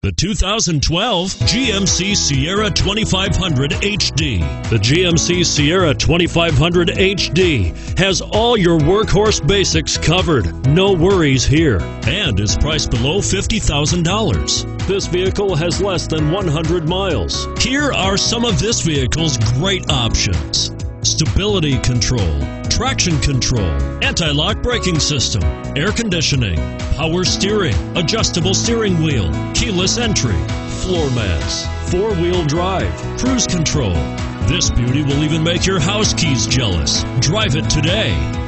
The 2012 GMC Sierra 2500 HD. The GMC Sierra 2500 HD has all your workhorse basics covered. No worries here, and is priced below $50,000. This vehicle has less than 100 miles. Here are some of this vehicle's great options: stability control, traction control, anti-lock braking system, air conditioning, power steering, adjustable steering wheel, keyless entry, floor mats, four-wheel drive, cruise control. This beauty will even make your house keys jealous. Drive it today.